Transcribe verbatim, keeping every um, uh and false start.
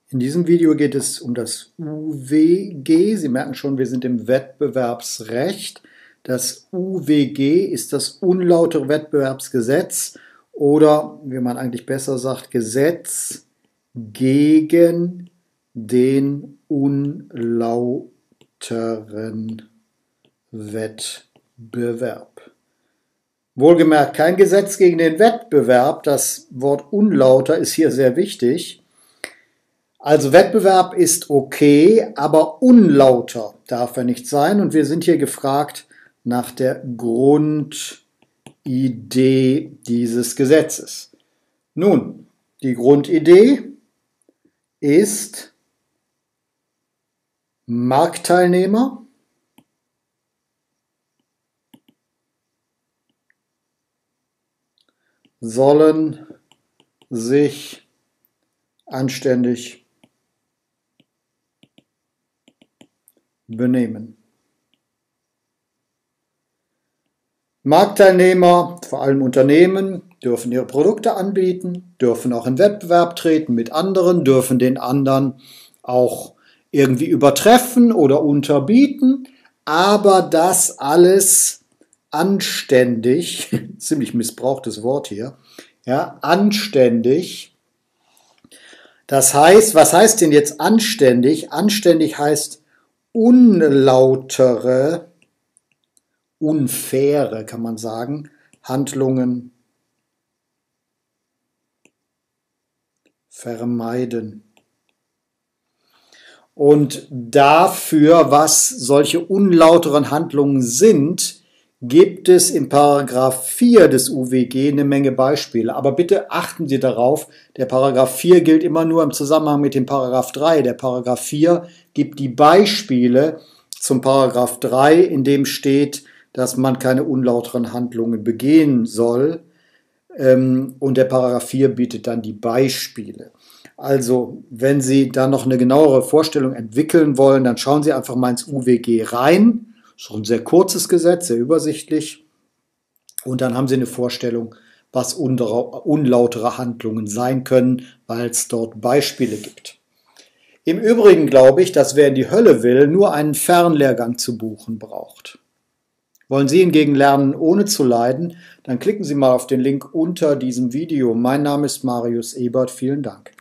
In diesem Video geht es um das U W G. Sie merken schon, wir sind im Wettbewerbsrecht. Das U W G ist das unlautere Wettbewerbsgesetz oder, wie man eigentlich besser sagt, Gesetz gegen den unlauteren Wettbewerb. Wohlgemerkt, kein Gesetz gegen den Wettbewerb. Das Wort unlauter ist hier sehr wichtig. Also Wettbewerb ist okay, aber unlauter darf er nicht sein. Und wir sind hier gefragt nach der Grundidee dieses Gesetzes. Nun, die Grundidee ist, Marktteilnehmer sollen sich anständig benehmen. Marktteilnehmer, vor allem Unternehmen, dürfen ihre Produkte anbieten, dürfen auch in Wettbewerb treten mit anderen, dürfen den anderen auch irgendwie übertreffen oder unterbieten, aber das alles anständig, ziemlich missbrauchtes Wort hier, ja, anständig. Das heißt, was heißt denn jetzt anständig? Anständig heißt unlautere, unfaire, kann man sagen, Handlungen vermeiden. Und dafür, was solche unlauteren Handlungen sind, gibt es im Paragraph vier des U W G eine Menge Beispiele. Aber bitte achten Sie darauf, der Paragraph vier gilt immer nur im Zusammenhang mit dem Paragraph drei. Der Paragraph vier gibt die Beispiele zum Paragraph drei, in dem steht, dass man keine unlauteren Handlungen begehen soll. Und der Paragraph vier bietet dann die Beispiele. Also, wenn Sie da noch eine genauere Vorstellung entwickeln wollen, dann schauen Sie einfach mal ins U W G rein. Das ist ein sehr kurzes Gesetz, sehr übersichtlich. Und dann haben Sie eine Vorstellung, was unlautere Handlungen sein können, weil es dort Beispiele gibt. Im Übrigen glaube ich, dass wer in die Hölle will, nur einen Fernlehrgang zu buchen braucht. Wollen Sie hingegen lernen, ohne zu leiden? Dann klicken Sie mal auf den Link unter diesem Video. Mein Name ist Marius Ebert. Vielen Dank.